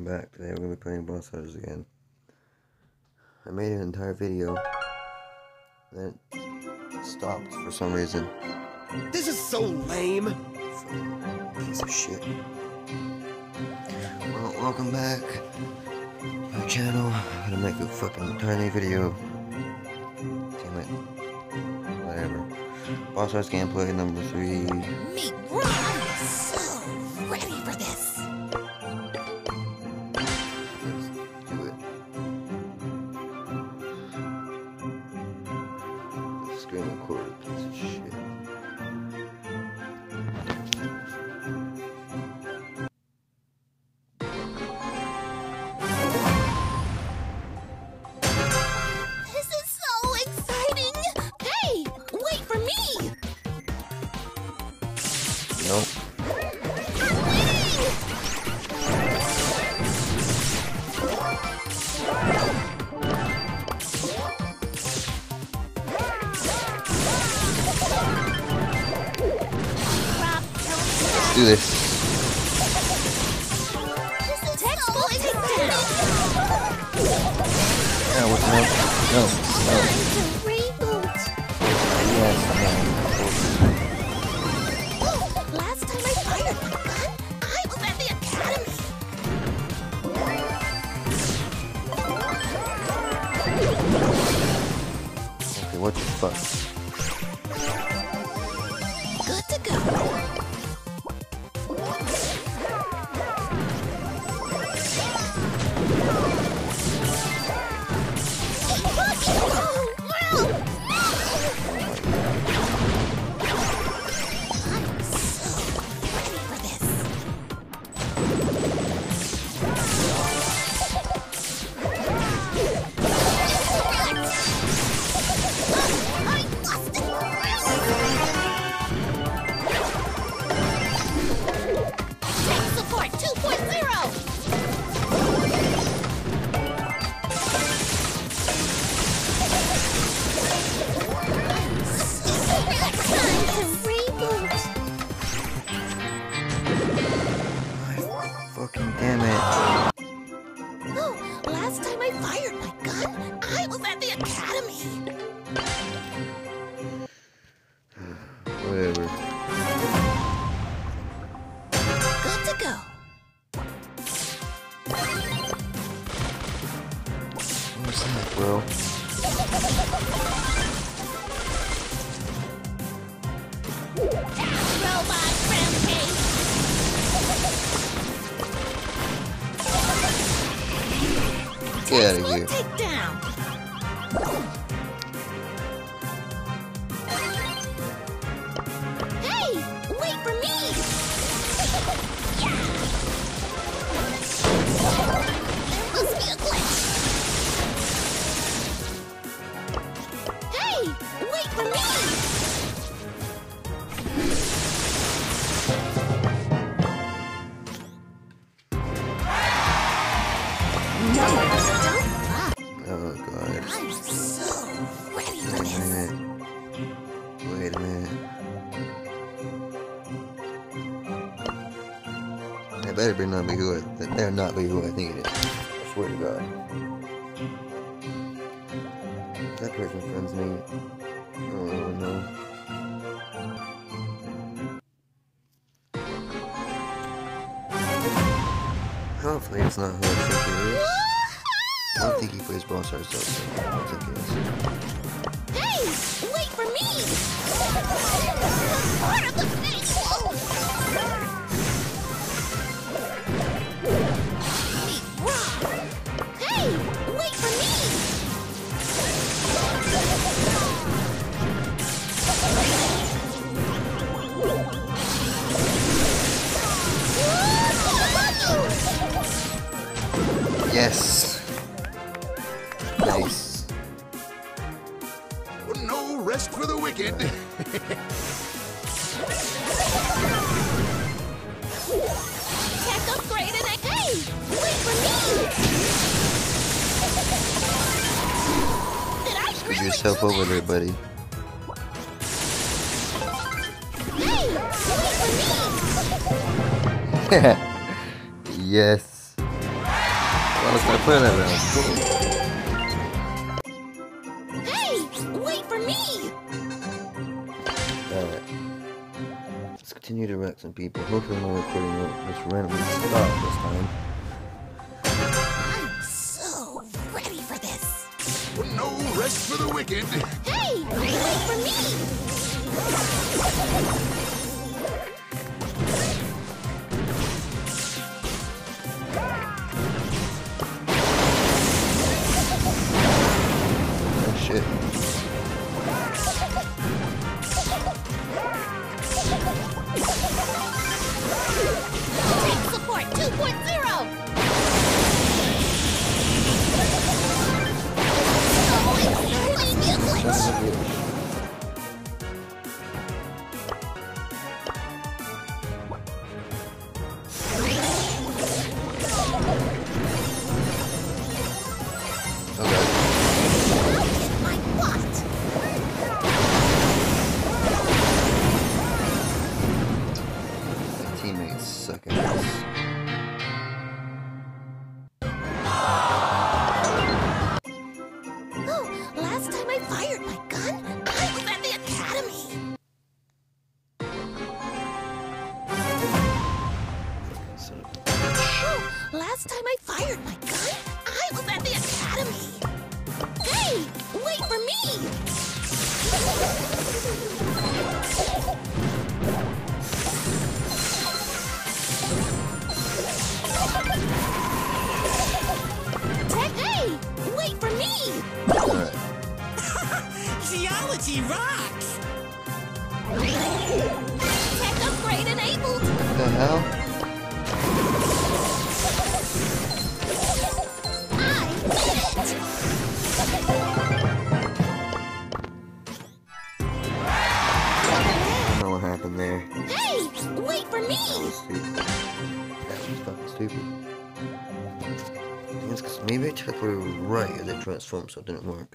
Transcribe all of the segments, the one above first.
welcome back. Today we're going to be playing Brawl Stars again. I made an entire video that stopped for some reason. This is so lame! Piece of shit. Well, welcome back to my channel. I'm gonna make a fucking tiny video. Damn it. Whatever. Brawl Stars gameplay number 3. Meet Ron! I'm so ready for this! Let's do it. Screen recorder, piece of shit. This is so exciting! Hey! Wait for me! Nope. I'm winning! Let's do this. This is textbook takedown! Yeah, what the hell? No. Time to reboot! Yes, Last time I fired my gun, I was at the academy! okay, what the fuck? Good to go! Fucking damn it. Oh, last time I fired my gun, I was at the academy. Whatever. Good to go. What's that, bro? Robot rampage. Get out of here. Takedown. Hey, wait for me. There must be a glitch. Hey, wait for me. Oh god. I'm so ready for Wait a this. minute. Wait a minute. That better not be who that better not be who I think it is. I swear to God. If that person friends me. Oh no. Hopefully it's not who I think it is. I don't think he plays Brawl Stars though, so I think it is. Hey, wait for me. Part of the thing. Meet Rob. Hey, wait for me. Yes. Nice. No rest for the wicked! Tech upgraded. Hey, wait for me. Did I Put really yourself do over that? there, buddy. Hey, wait for me. Yes. let's start playing that round. Hey, wait for me! Alright. Let's continue to wreck some people. Hopefully my recording won't just randomly stop this time. I'm so ready for this. No rest for the wicked. Hey, wait for me! Oh shit. Tank support 2.0! Oh, it's maybe a glitch! Okay. My butt! My teammates suck at this. Oh, last time I fired my gun, I was at the academy. So, Oh, last time I fired my gun, I was at the academy. Hey, wait for me. Hey, wait for me. alright. Geology rocks! Tech upgrade enabled. What the hell? I did it. I don't know what happened there. Hey, wait for That me. was stupid. That was fucking stupid. It's 'cause maybe I took it right and then transformed, so it didn't work.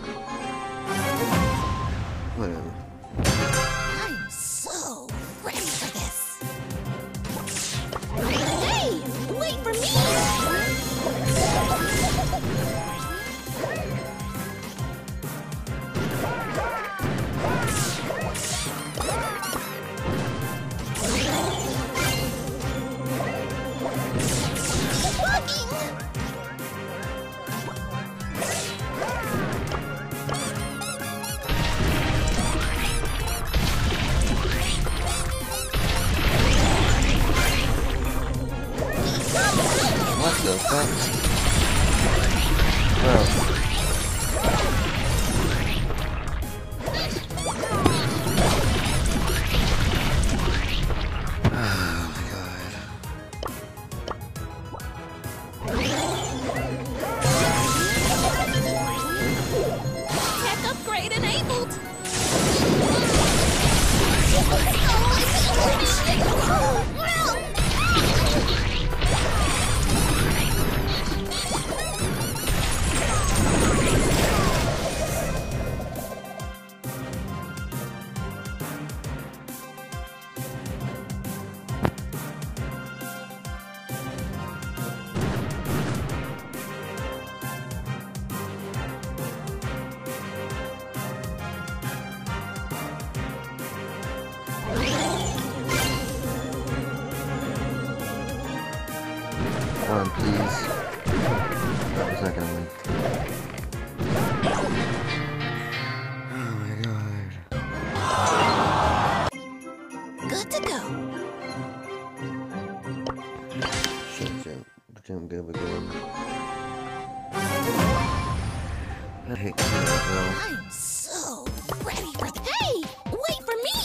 Whatever. I'm so ready for this. Hey, wait for me. What the fuck? Bro. Oh my god. Tech upgrade enabled. Come on, please. That was not gonna win. Oh my god. Good to go. Shit. Jump good, but good. I hate that, I'm so ready for this. Hey, wait for me.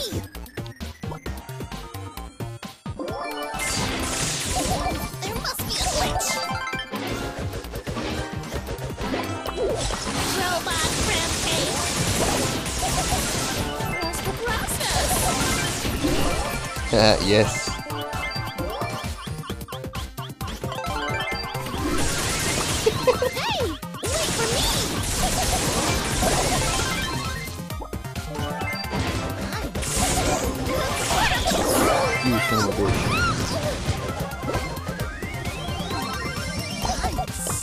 There must be a glitch. Robot rampage. Where's the process? bro. Yes. Hey, wait for me. You son of a bitch. I'm so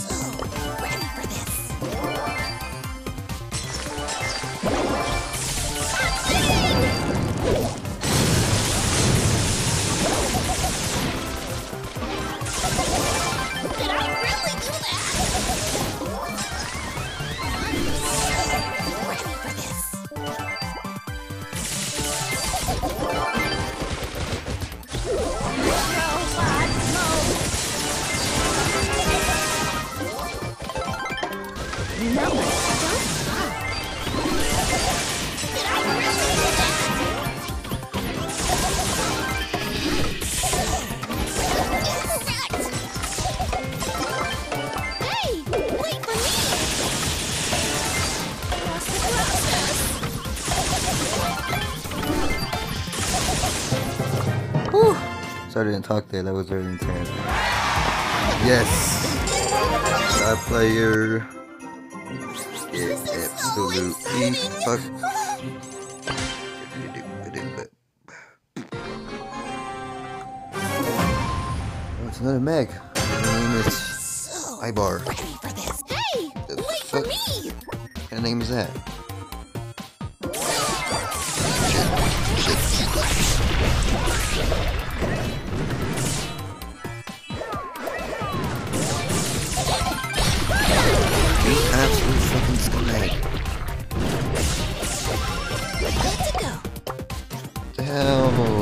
numbers. Don't stop. Did I really do that? Hey, wait for me. Trust the process. Whew. Sorry I didn't talk there, that was very intense. Yes! Star player. It absolutely fuck. Oh, it's another Meg. Her name is So Ibar. ready for this. Hey, The wait for fuck? me. What kind of name is that? You absolute fucking scumbag. Good to go. What the hell?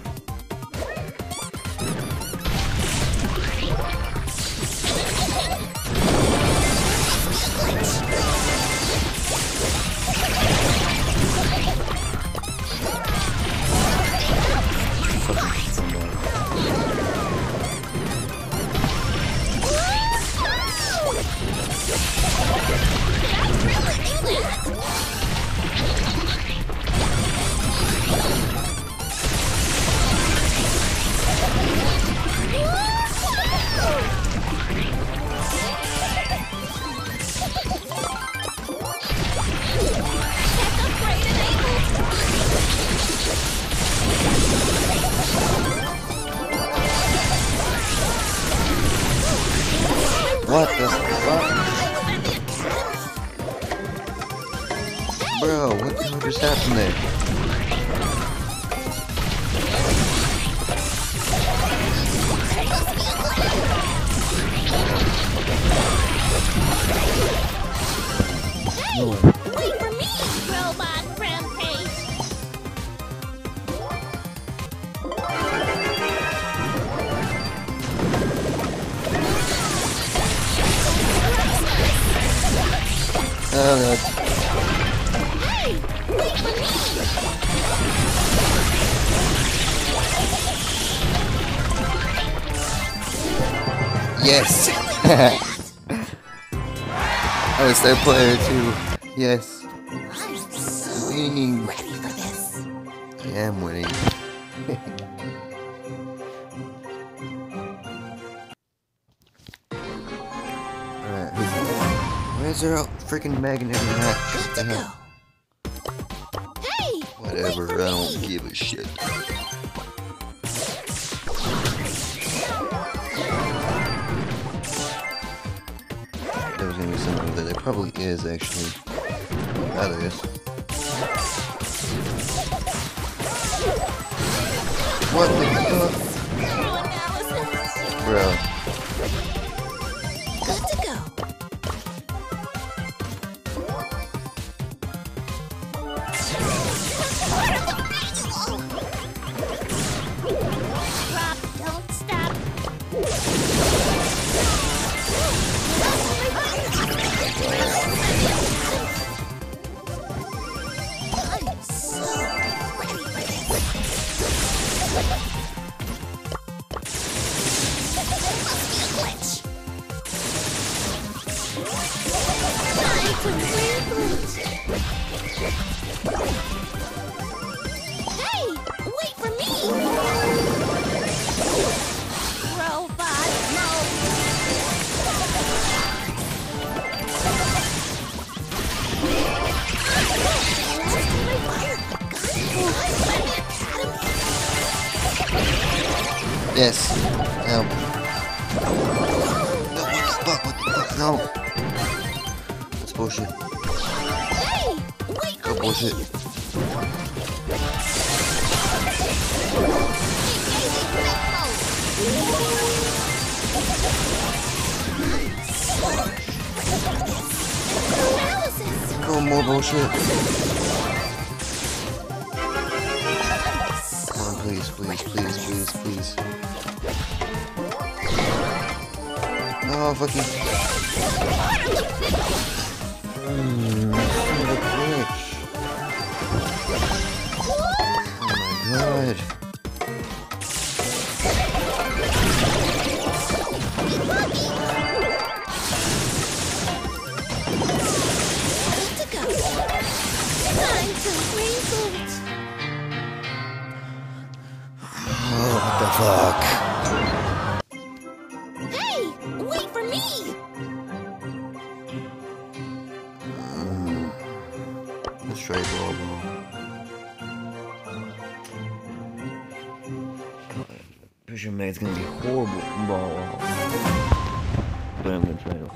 Fucking scumbag. What the fuck? Bro, what the hell just happened there? No way. Wait for me, robot rampage. Oh god. Hey, wait for me. Yes! I was their player too. Yes. I'm so Winning. ready for this. I am winning. Alright, where's our freaking Meg in every match? What Good the to hell? go. Hey, Whatever, wait for I don't me. give a shit. There was gonna be something over there. There probably is, actually. Ah, there is. What the fuck? Neuroanalysis. Bro. Good to go. Drop, don't stop. I'm so ready for this. Must be a glitch. I can reboot. Hey, wait for me. Robot mode. Last time I fired the gun, I was at the academy. Yes. No. No, what the fuck? No. That's bullshit. Hey, wait Oh, for bullshit. me. Paralysis. Oh, more bullshit. Come on, please, please, please, please, please. No, fucking. Son of a bitch. Oh my god. Oh, what the fuck? Hey, wait for me! Let's try ball ball. Pressure mate's gonna be horrible in ball ball. But I'm gonna try it.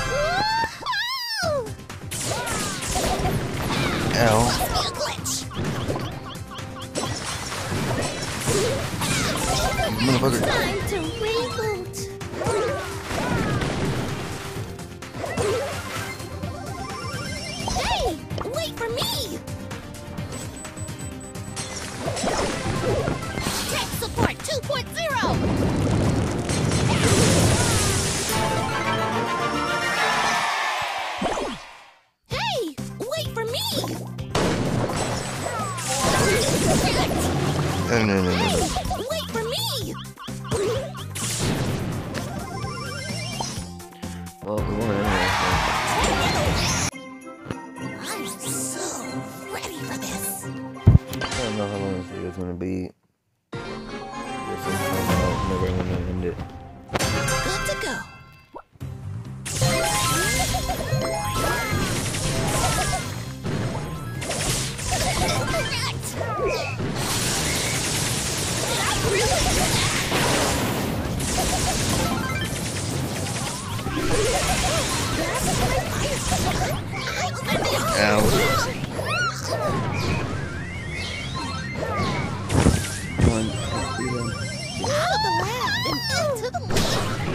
Ow. Must be a glitch. Motherfucker. Time to reboot. Hey, wait for me! Tech support 2.0! Hey, wait for me! No. Hey, wait for me! Well, we won anyway. I'm so ready for this. I don't know how long this video is gonna be. Guess I'll find out whenever I'm gonna end it. Good to go. Ow. Come on, see them. Out of the lab and into the lab.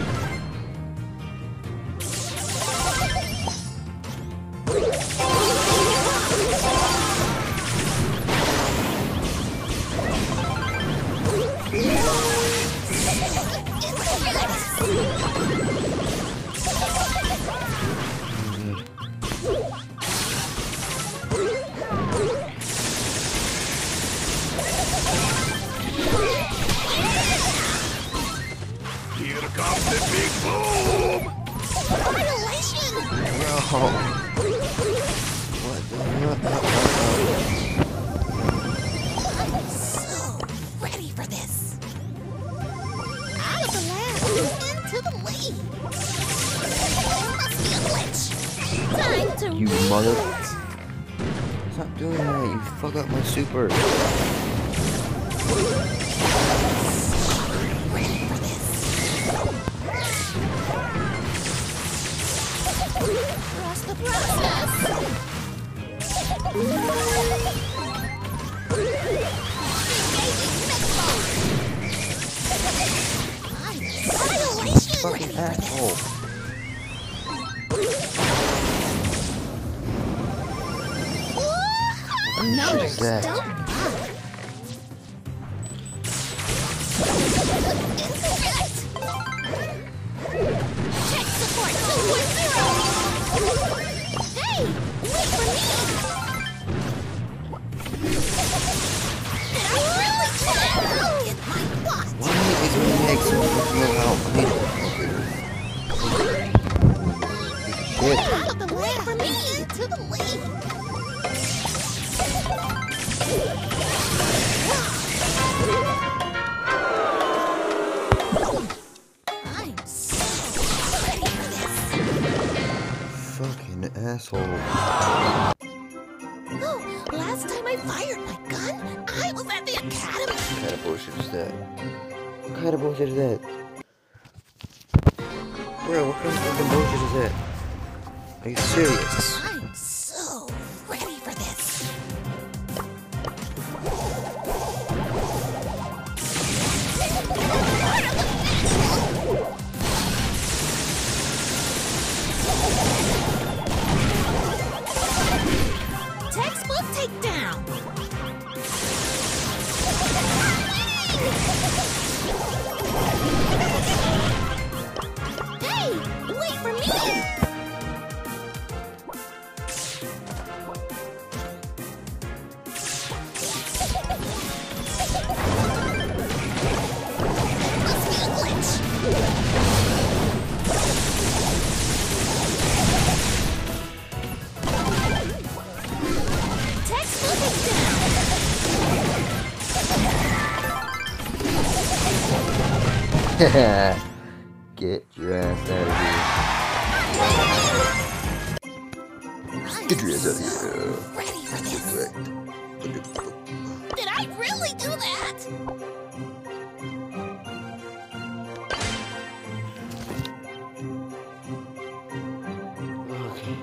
Here comes the big boom! Annihilation! No. What the fuck? I'm so ready for this. Out of the lab and into the lead. Must be a glitch. Time to You reboot. mother- Stop doing that, you fuck up my super. Ready for this. Trust the process. Annihilation! Fucking asshole. No, What is that? don't Check support 2.0! Hey, wait for me! Did I really get my butt? Why is my neck so fucking low out? I need shit. Out of the way for me! To the lead! I'm so ready for this! Fucking asshole. Oh, last time I fired my gun, I was at the academy! What kind of bullshit is that? What kind of bullshit is that? Bro, what kind of fucking bullshit is that? Are you serious? I'm so ready for this! Textbook takedown! Hey, wait for me! Get your ass out of here. Get your ass out of here. Ready for this. Did I really do that? Okay.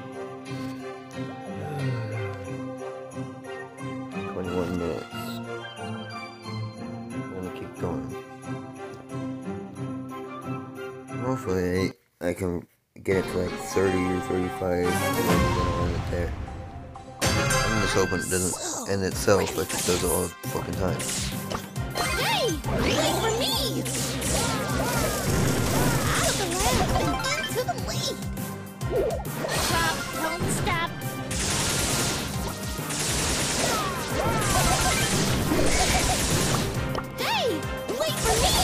21 minutes. I'm gonna keep going. Hopefully I can get it to like 30 or 35 and then I'll end it there. I'm just hoping it doesn't end itself like it does all the fucking time. Hey, wait for me! Out of the lab and into the lead. Stop, don't stop. Hey, wait for me!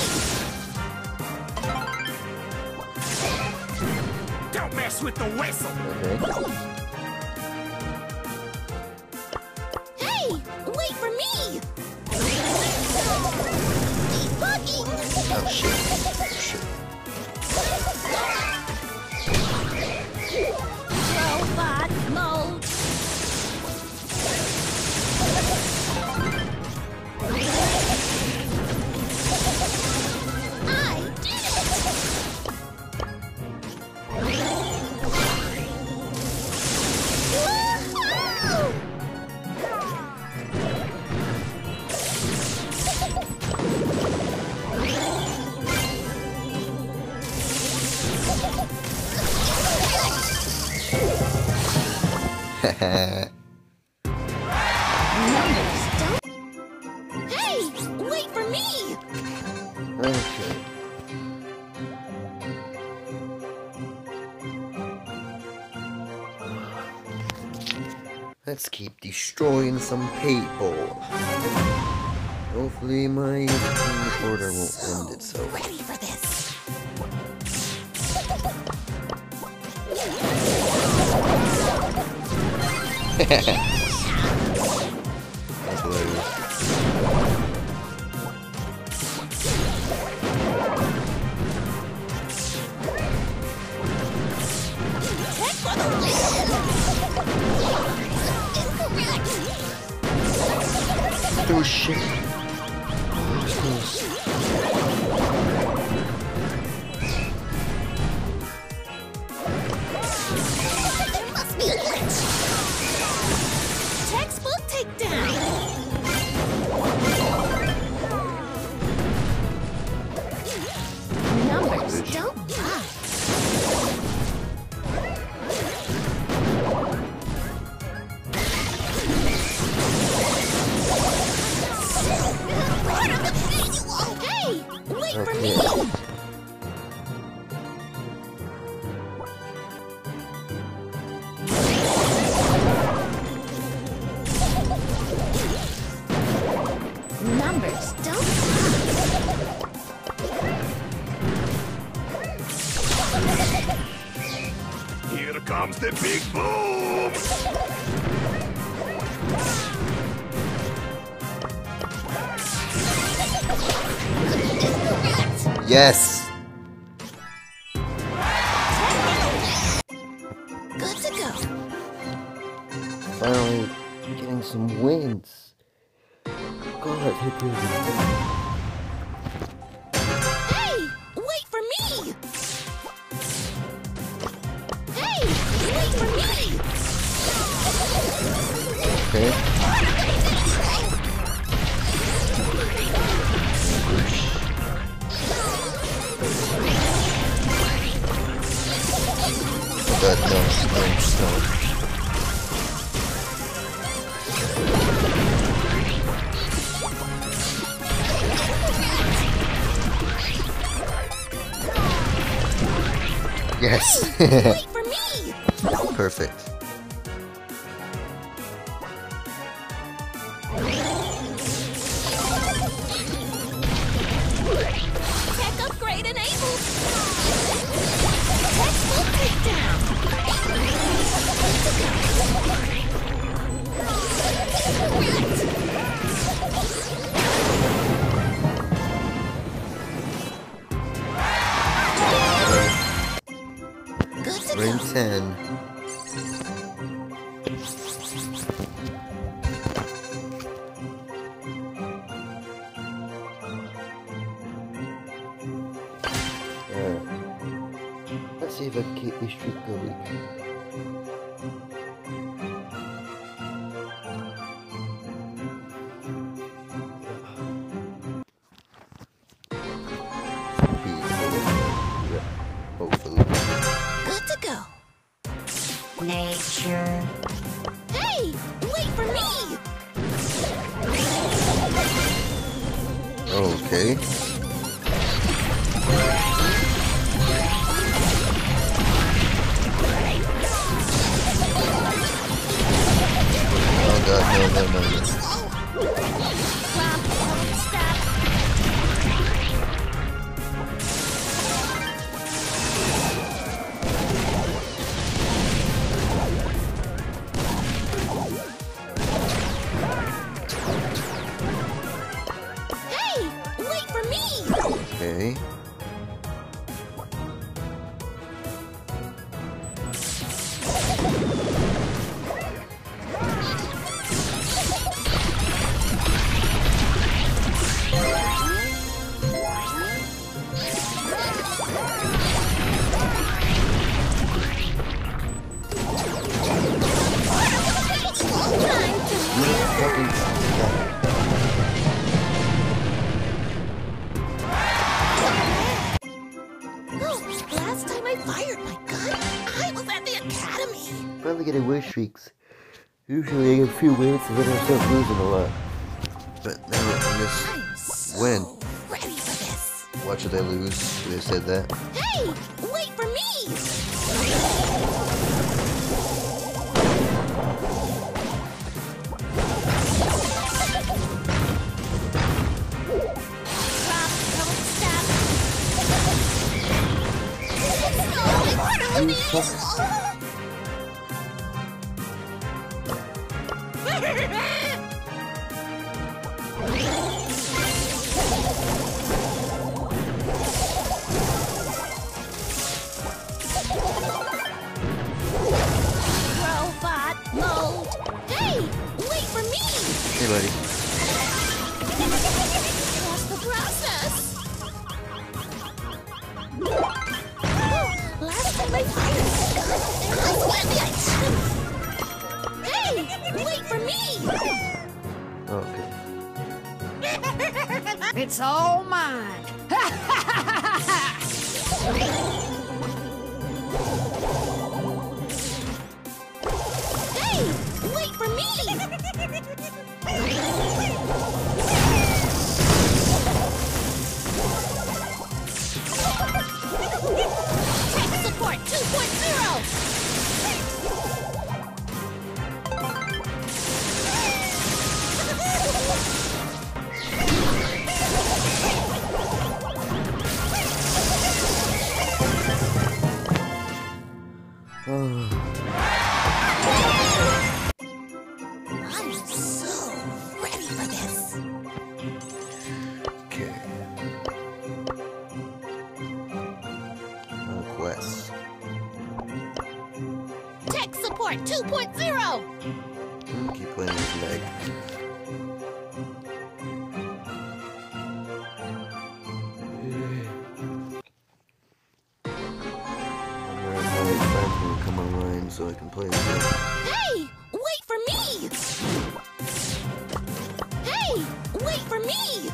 Don't mess with the whistle. Okay. Hey, wait for me! Debugging! Oh shit. Shit. Robot mode! I did it! Woohoo! Numbers don't. Hey, wait for me! Okay. Let's keep destroying some people. Hopefully my recorder won't end itself. Ready for this. That's hilarious. Tech for the win! Incorrect! Oh shit. There must be a glitch! Textbook takedown! Numbers don't lie. Part of the manual! Hey, wait for me! Numbers don't Here comes the big boom. Yes! good to go. Finally getting some wins. God, hit me. Hey, wait for me! Hey, wait for me! Okay. God, no, no. Yes. Wait for me! Perfect. Tech upgrade enabled! Textbook takedown! to Ring go. 10. Let's see if I can keep this streak going. Hopefully. Good to go. Nature. Hey, wait for me! Okay. Oh god, no. Rock, don't stop. Hey, wait for me! Okay. Last time I fired my gun, I was at the academy. Finally getting win streaks. Usually I get a few wins and then I start losing a lot. But now in this I'm so win, ready for this. watch if they lose. They said that. Hey, wait for me! Rock, don't stop. You fuck. Robot mode. Hey, wait for me! Hey buddy. Trust the process. Last time I fired my gun, I was at the academy. Hey, wait for me! Okay. It's all mine. Hey, wait for me! Tech support 2.0. I'm so ready for this. Okay. Quest. Tech support 2.0. Keep playing this leg. Come online so I can play this. Hey, wait for me! Hey, wait for me!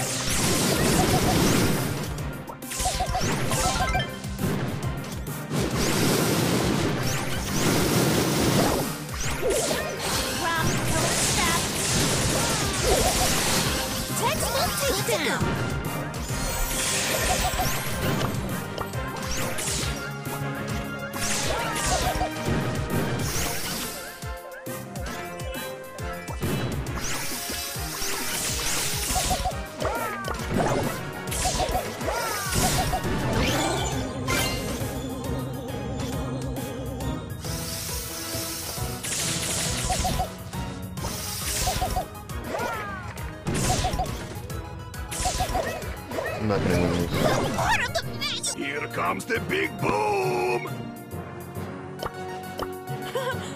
Rock, don't stop. Textbook takedown. I'm not gonna win this. Part of the manual. Here comes the big boom!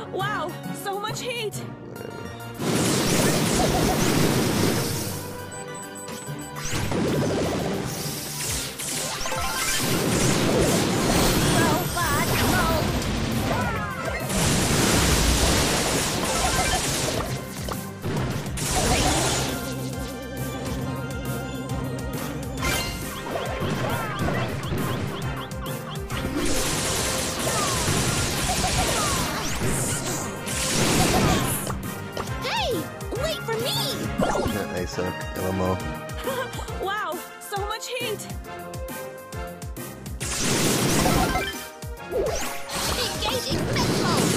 Wow, so much heat. Robot mode. Hey, wait for me. I suck. LMO. Wow, so much heat. Engaging mech mode.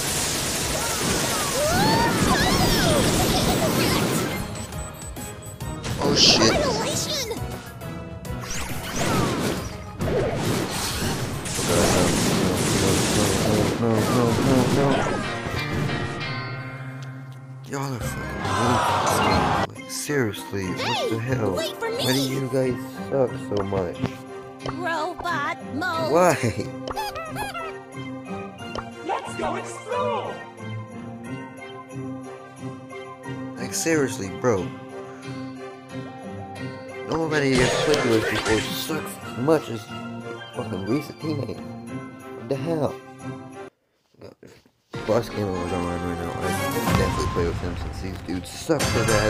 Oh shit. Annihilation. No. Y'all are fucking really like, seriously, what the hell? Wait for me. Why do you guys suck so much? Robot mode. Why? Let's go explore! Like seriously, bro. Nobody has played with before sucks as much as fucking recent teammates. What the hell? Boss Gamer was online right now. I definitely play with him since these dudes suck so bad.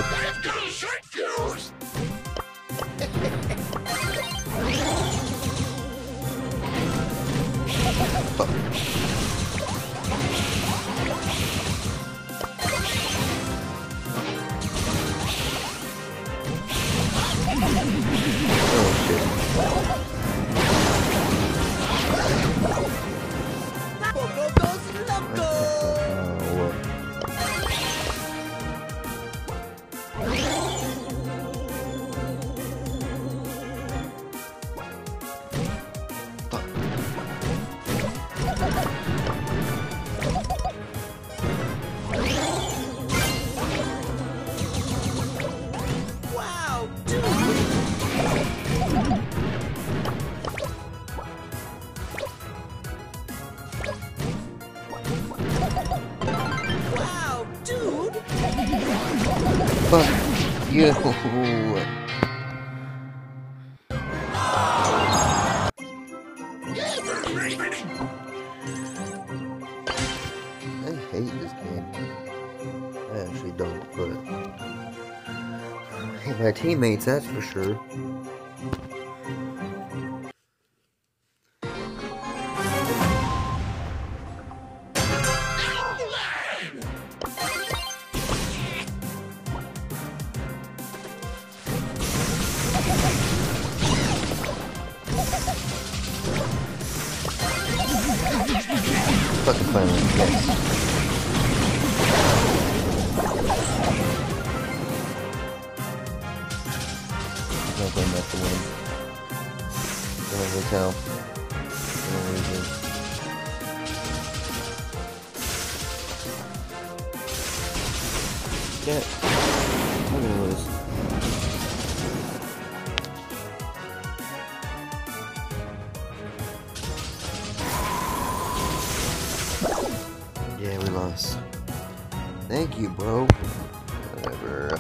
Fuck. Oh shit. Wow, dude. Fuck you. I hate this game. I actually don't, but I hate my teammates, that's for sure. Fucking finally, yes. No blame that to win. Gonna go tell. Gonna lose it. Yeah. I'm gonna lose. Yeah, we lost. Thank you, bro. Whatever.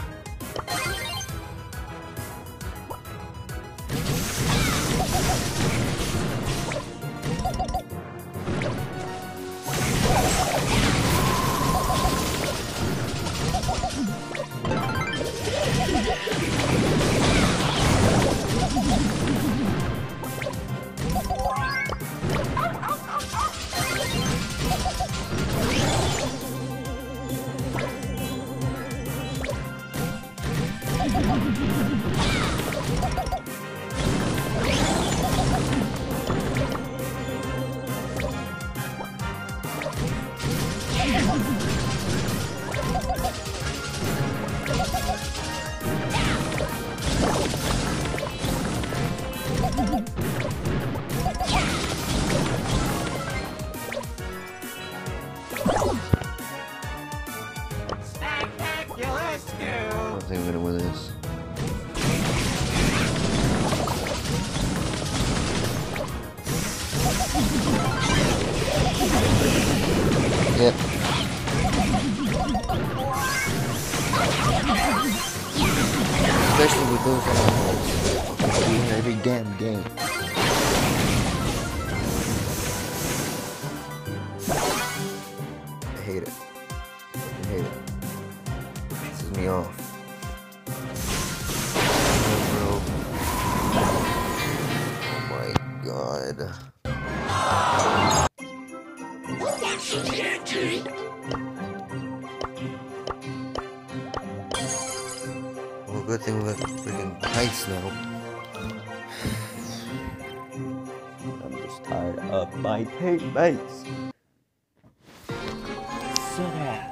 those assholes. We win every damn game. I hate it. I hate it. Pisses me off. Oh, my god. Well, good thing we got freaking ice now. I'm just tired of my teammates. Suck ass.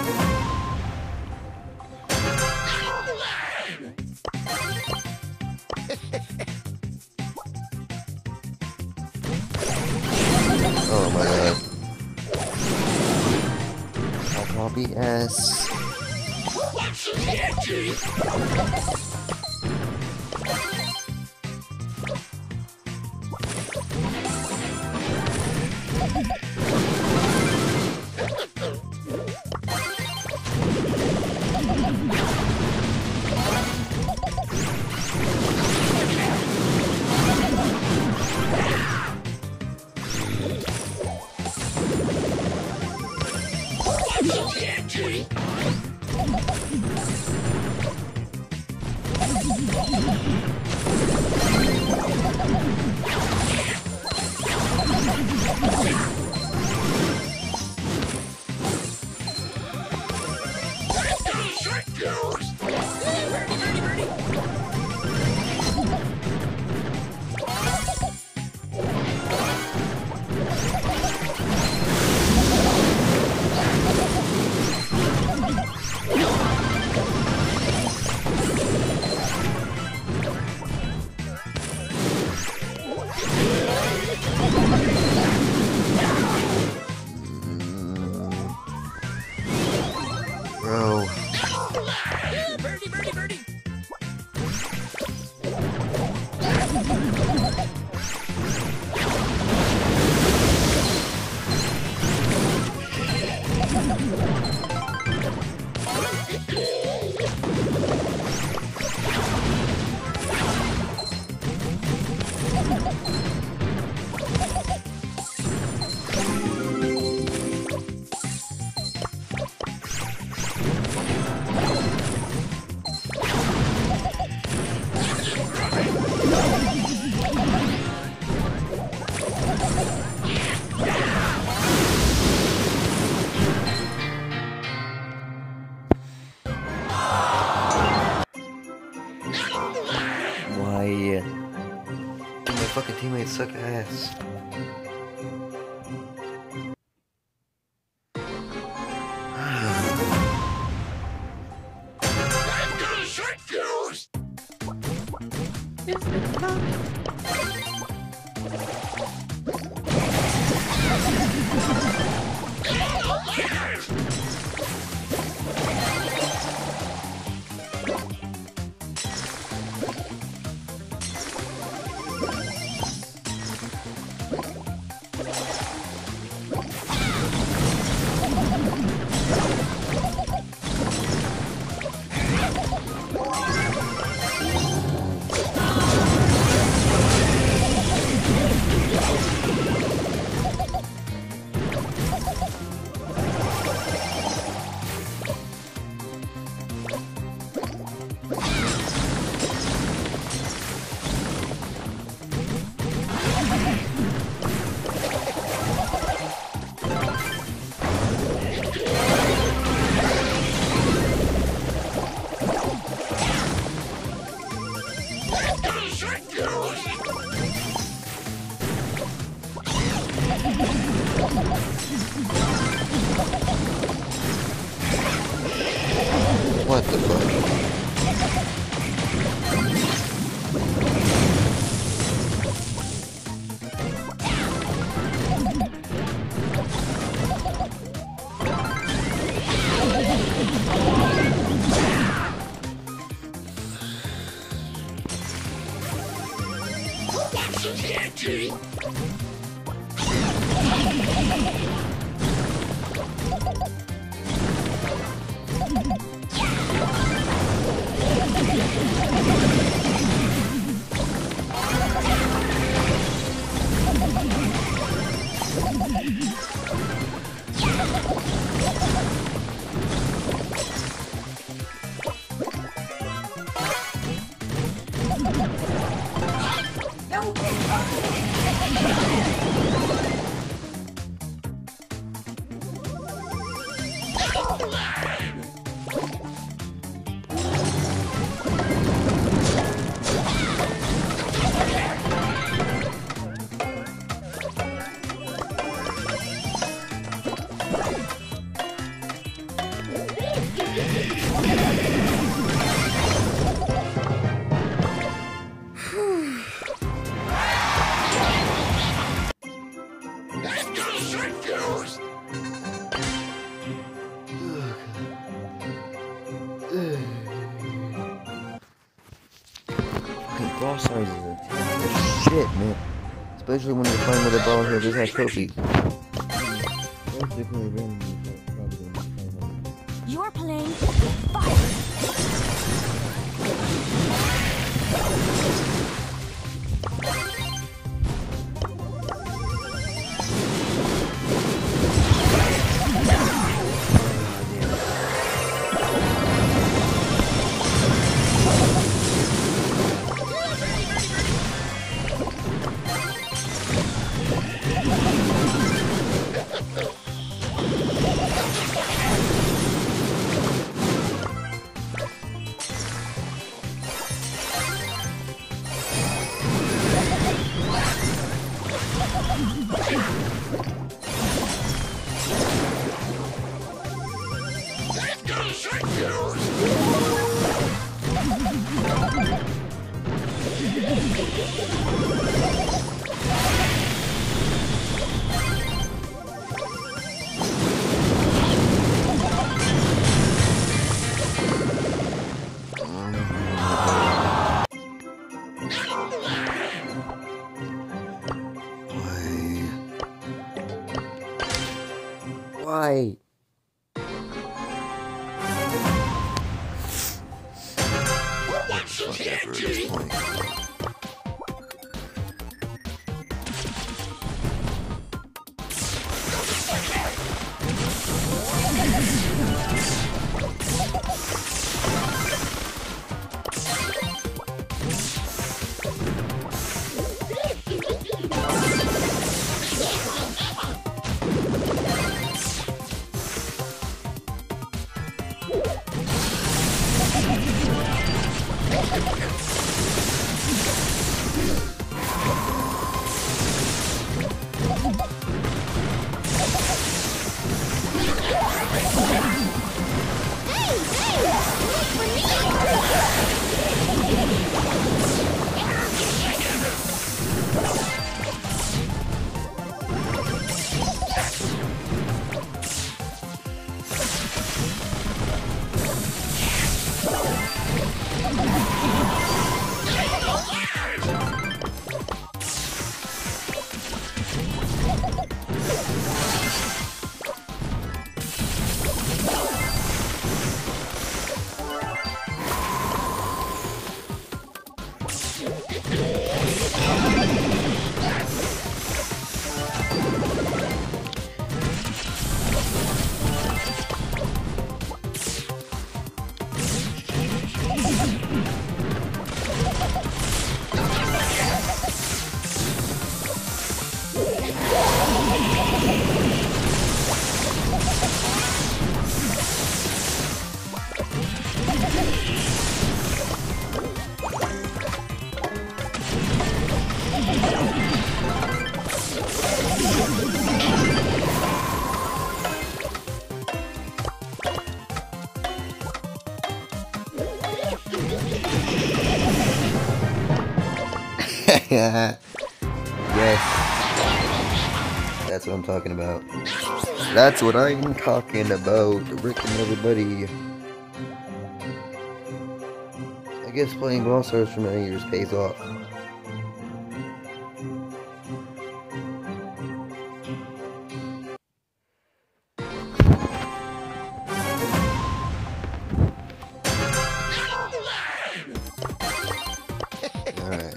Oh my god. I copy S. Bro. Why? My fucking teammates suck ass. What the fuck? Brawl Stars is a terrible shit, man. Especially when you're playing with a brawler who just has trophies. You're playing with fire. Why? Whatever at this point. Yes. That's what I'm talking about. That's what I'm talking about. Rick and everybody. I guess playing Brawl Stars for many years pays off. Alright.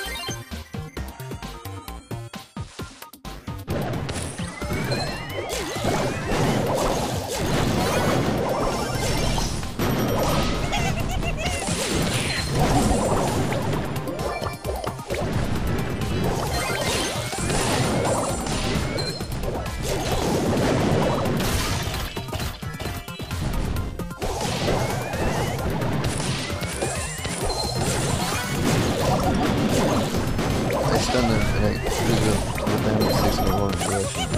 Done the family 6-1 direction.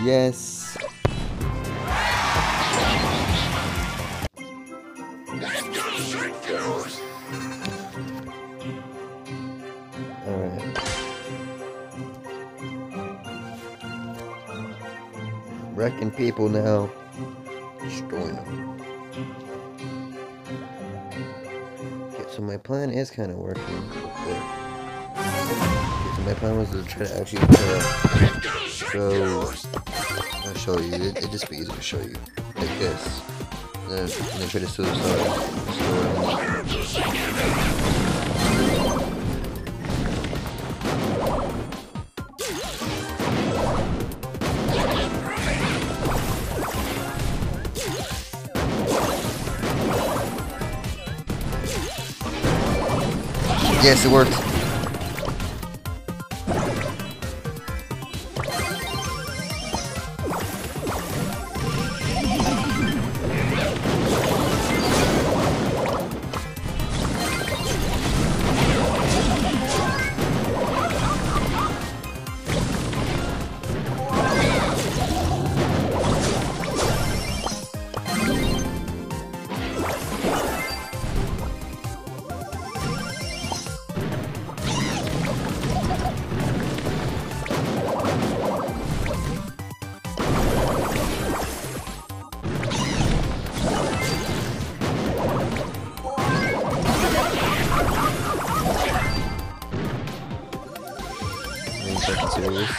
Yes. Alright. Wrecking people now. Destroying them. Okay, so my plan is kind of working. Okay, so my plan was to try to actually I'll show you. It'd just be easy to show you. Like this. And then try to suicide. Yes, it worked. Serious.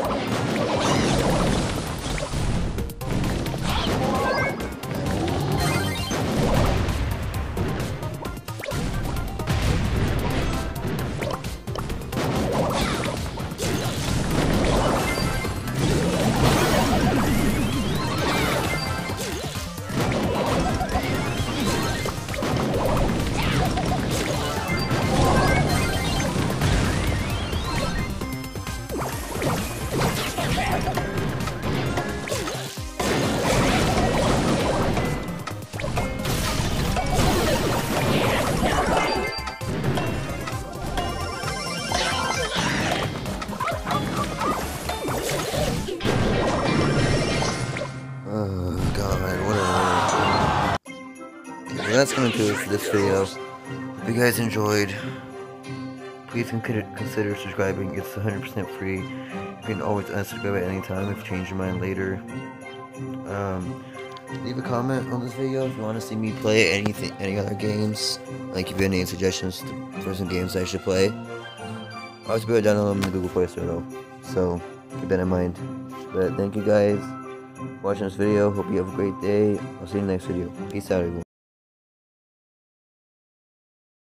That's gonna do it for this video. Hope you guys enjoyed. Please consider subscribing. It's 100% free. You can always unsubscribe at any time if you change your mind later. Leave a comment on this video if you want to see me play any other games. Like if you have any suggestions for some games I should play. I'll just put it down on the Google Play Store though. So keep that in mind. But thank you guys for watching this video. Hope you have a great day. I'll see you in the next video. Peace out, everyone.